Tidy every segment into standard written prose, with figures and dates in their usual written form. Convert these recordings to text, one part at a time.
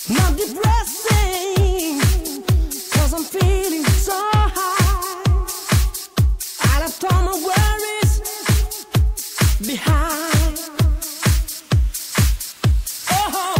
Not depressing, 'cause I'm feeling so high. I left all my worries behind. Oh,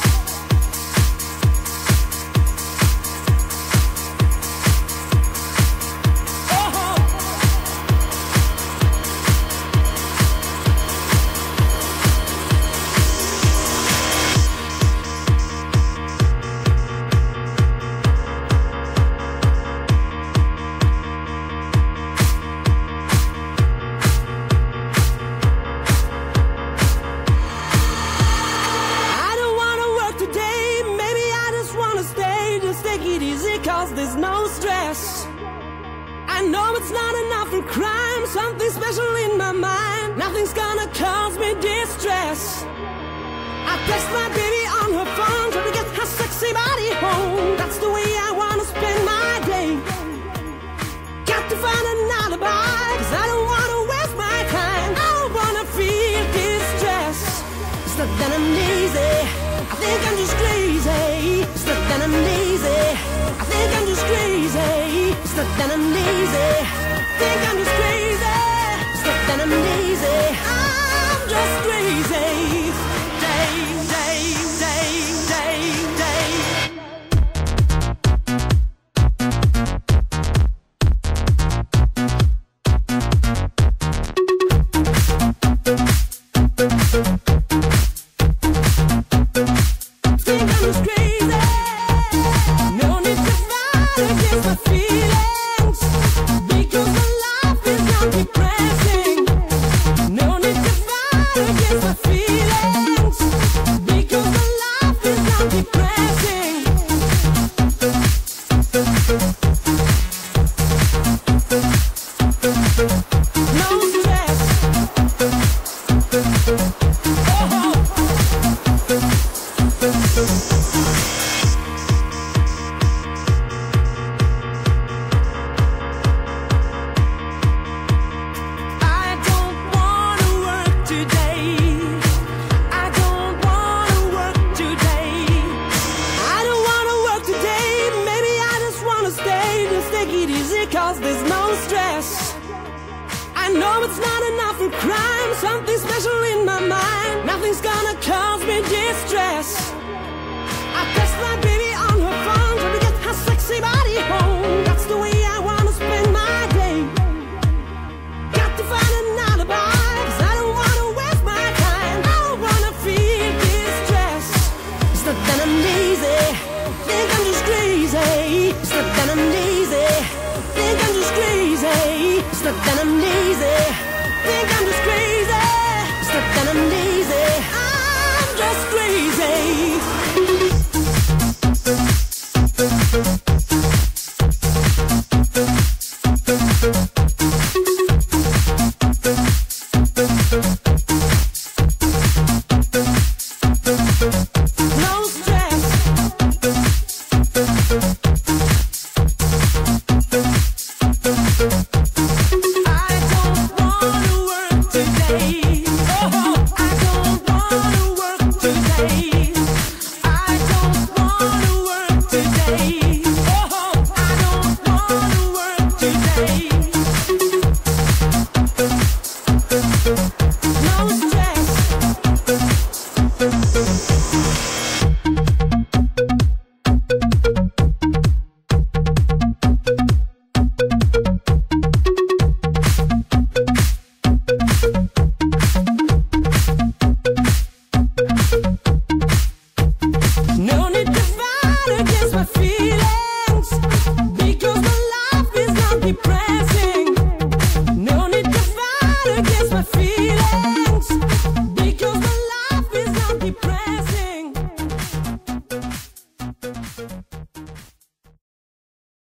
there's no stress. I know it's not enough for crime. Something special in my mind. Nothing's gonna cause me distress. I text my baby on her phone, trying to get her sexy body home. That's the way I wanna spend my day. Got to find an alibi, 'cause I don't wanna waste my time. I don't wanna feel distress. It's not that I'm lazy, I think I'm just crazy. It's not that I'm lazy, I think I'm just crazy. It's not that I'm lazy, think I'm just crazy. It's not that I'm lazy, I'm just crazy. Day, day, day, day, day. Think I'm just crazy. No need to fight against my feelings, because my life is not depressing. No need to fight against my feelings, because my life is not depressing. No stress. Oh. Cause there's no stress. I know it's not enough for crime. Something special in my mind. Nothing's gonna cause me distress. I text my baby on her phone, trying to get her sexy body home. That's the way I wanna spend my day. Got to find an alibi, 'cause I don't wanna waste my time. I don't wanna feel distress. It's not that I'm lazy, think I'm just crazy. It's not that I'm lazy, think I'm just crazy. It's not that I'm lazy, think I'm just crazy. It's not that I'm lazy, I'm just crazy. No stress. No need to fight against my feelings, because my life is not depressing. No need to fight against my feelings.